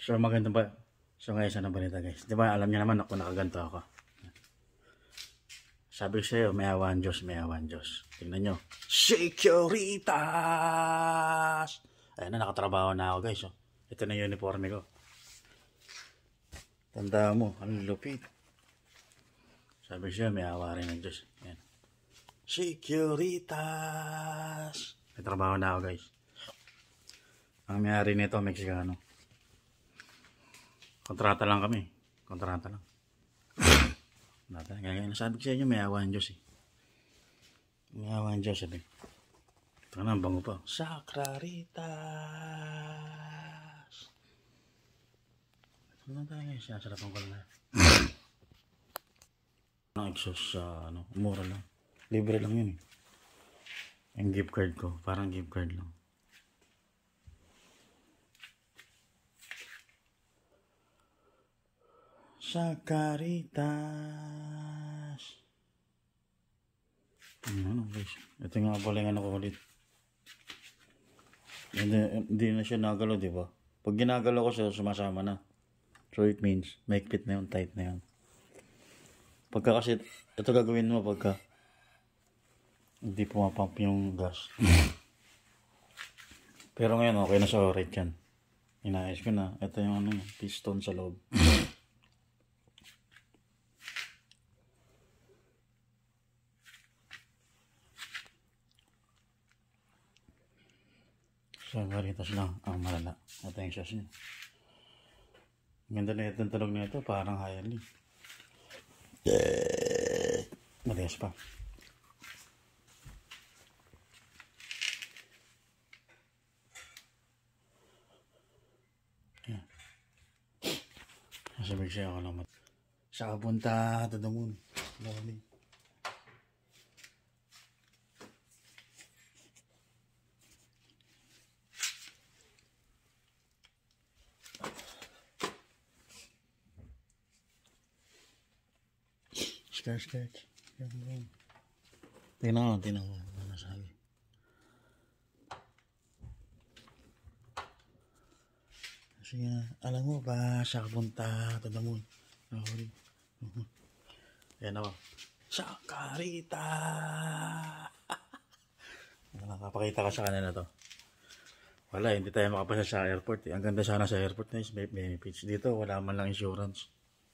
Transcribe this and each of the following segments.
So maganda ba? So guys, ano balita guys? Di ba alam niyo naman ako nakaganto ako. Sabi ko sa'yo, may awan Diyos, may awan Diyos. Tingnan nyo. Securitas! Ayan na, nakatrabaho na ako guys. Oh. Ito na yung uniforme ko. Tanda mo, ang lupit. Sabi ko sa'yo, may awa rin ng Diyos. Ayan. Securitas! May trabaho na ako guys. Ang mayari nito, Meksikano. Kontrata lang kami. Kontrata lang. Kaya nasabi ko sa inyo, may awa ng Diyos eh. May awa ng Diyos sabi. Ito na, bango pa. Sakraritas. Ito na tayo guys. Sinasarapan ko lang. Ang exhaust sa mura lang. Libre lang yun eh. Yung gift card ko. Parang gift card lang. Sakraritas. Ano guys. Ito nga pala yung ko ulit. Hindi na siya nagalaw, di ba? Pag ginagalaw ko siya, sumasama na. So it means, mahigpit na yun, tight na yun. Pagka kasi, ito gagawin mo pagka hindi pumapump yung gas. Pero ngayon, okay na sa rate yan. Inaayos ko na. Ito yung piston sa loob. Sakraritas lang ang malala. Ito yung sas niya. Ganda na itong tulog na ito. Parang hayali. Matigas pa. Yan. Sabi siya ako naman. Sa kapunta to the moon. Lovely. Sketch. Tingnan mo. Ano sabi? Kasi alam mo ba, sa kapunta to the moon. Ayan ako. Sakraritas! Nakapakita ka sa kanila to. Wala, hindi tayo makapasa sa airport. Ang ganda sana sa airport na is may benefits. Dito, wala man lang insurance.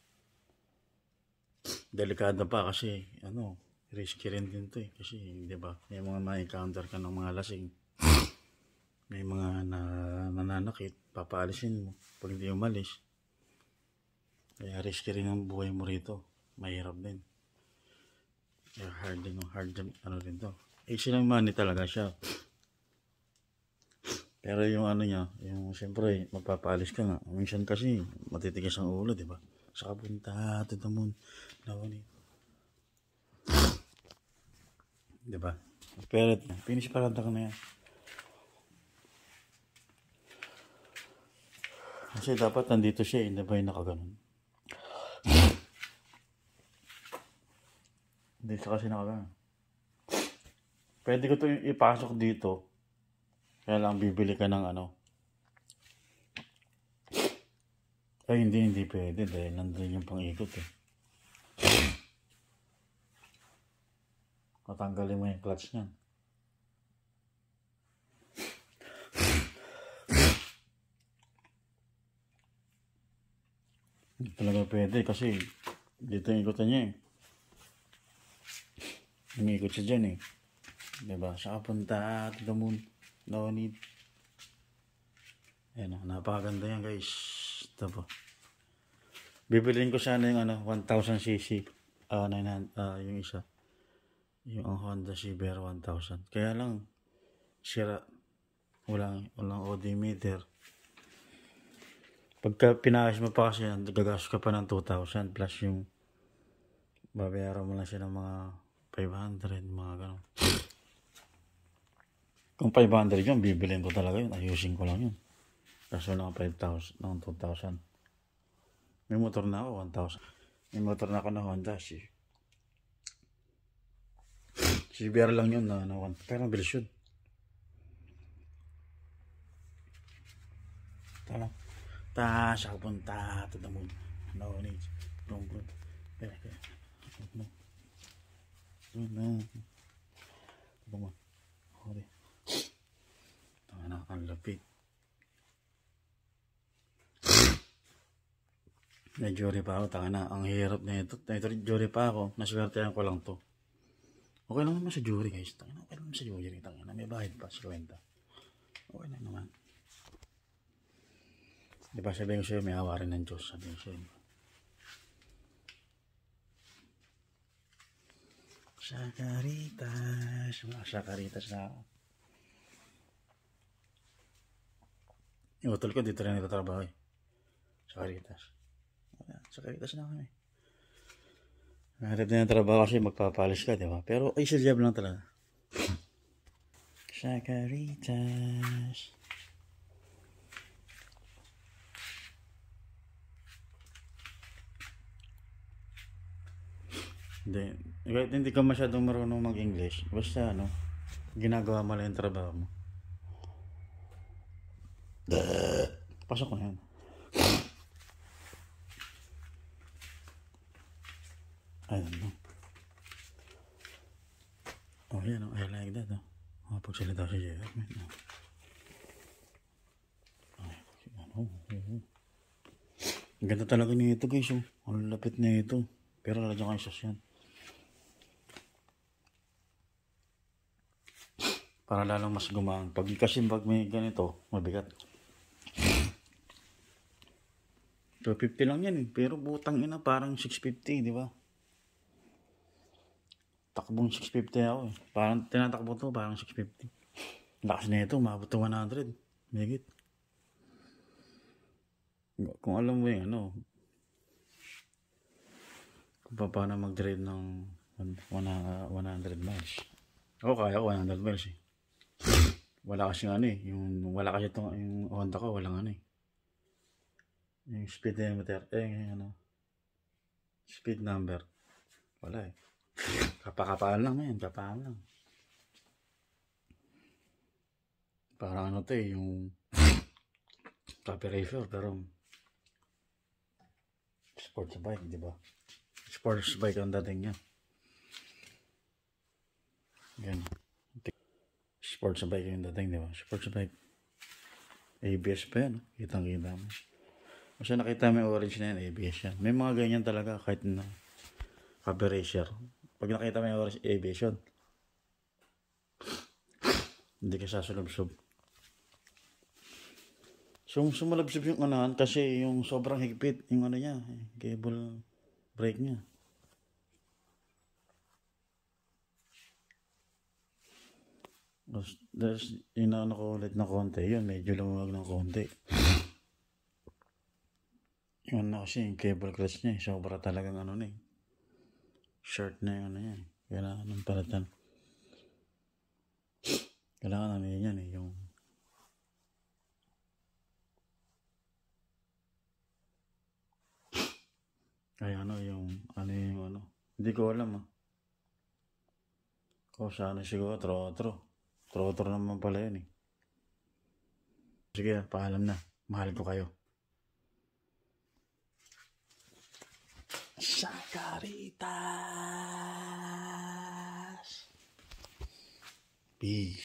Delikado pa kasi risky rin din to eh. Kasi 'di ba, may mga ma-encounter ka ng mga lasing. May mga nananakit, papaalisin mo pag hindi umalis. Kaya risky rin ang buhay mo rito. Mahirap din. Kaya hard rin to. Easy lang money talaga siya. Pero yung niya, yung siyempre magpapaalis ka nga. Minsan kasi matitigas ang ulo, 'di ba? Sa kapunta to the moon. Diba? Pero finish parada ka na yan. Kasi dapat nandito siya, hindi ba yung nakaganon? Hindi siya kasi nakaganon. Pwede ko ito ipasok dito. Kaya lang bibili ka ng Ay, hindi pwede dahil nandun yung pang-ikot eh. Matanggalin mo yung clutch niyan. Hindi talaga pwede kasi dito yung ikutan niya eh. Umikot siya dyan eh. Diba? Sa kapunta to the moon. No need. Ayan o, napakaganda yan guys. Ito po. Bibilin ko sana yung 1000cc. 900, yung isa. Yung Honda CBR 1000. Kaya lang, sira. Walang odometer. Pagka pinayos mo pa kasi, gagastos ka pa ng 2,000 plus yung babayaran mo lang siya ng mga 500, mga gano'n. Kung 500 yun, bibilin ko talaga yun. Ayusin ko lang yun. Kaso lang 5,000, ng 2,000. May motor na ako, 1,000. May motor na ako na Honda. CBR lang yun na 1. Pero ang bilis yun. Siya punta to the moon. Knowledge. Boom, boom. Kaya. Boom. Hori. Ang lapit. May jury pa ako. Taka na. Ang hirap na ito. Ito jury pa ako. Naswertehan ko lang to. Okay lang naman sa jury guys. Taka na. Okay lang naman sa jury. Taka na. May bahid pa. 50. Okay lang naman. Di ba sabihin ko sa'yo, may awa rin ng Diyos. Sabihin ko sa'yo. Sakaritas. Mga sakaritas na ako. Yung utol ko, dito rin nagtatrabaho eh. Sakaritas. Sakaritas na kami. Naharap na yung trabaho kasi magpapalis ka, di ba? Pero ay job lang talaga. Sakaritas. Hindi. Kahit hindi ka masyadong marunong mag-English, basta ano, ginagawa mo lang yung trabaho mo. Pasok ko na yan. I don't know. Oh, yan. I like that. Pagsalita si Jeff. Ang ganda talaga nito guys. Ang lapit na ito. Pero lalagyan kayo sas yan. Para lalong mas gumaan. Kasi pag may ganito, mabigat. 250 lang yan eh. Pero butang ina parang 650, di ba? Takbong 650 ako eh. Parang tinatakbo to, parang 650. Lakas na ito, maabot to 100. Megit. Kung alam mo yung ano, kung paano mag-drive ng 100 miles. Ako kaya ko 100 miles eh. Wala kasi ano eh. Wala kasi yung Honda ko, walang ano eh. Yung speedometer, speed number. Wala eh. Kapaan lang yan, kapaan lang. Parang ano to eh, yung copy racer, pero sports bike, di ba? Sports bike ang dating niya. Ganyan. Sports bike yung dating, di ba? Sports bike. ABS pa yan, kitang-kita mo. Kasi nakita mo yung orange na yan, ABS yan. May mga ganyan talaga, kahit na copy racer. Pag nakita mo yung orange, ABS yun. Hindi ka sasulubsob. So, sumalabsob yung anahan kasi yung sobrang higpit, yung ano niya, cable brake niya. There's inaano ko ulit na konti, yun, medyo lumawag ng konti. Yun na kasi yung cable clutch niya, sobra talagang ano na eh. Short na yung ano niya, kailangan ng palatan. Kailangan ano yan eh, yung ay ano yung ano, hindi ko alam ah. O sana siguro trotro naman pala yun eh. Sige, paalam na, mahal ko kayo. Sakaritas. Peace.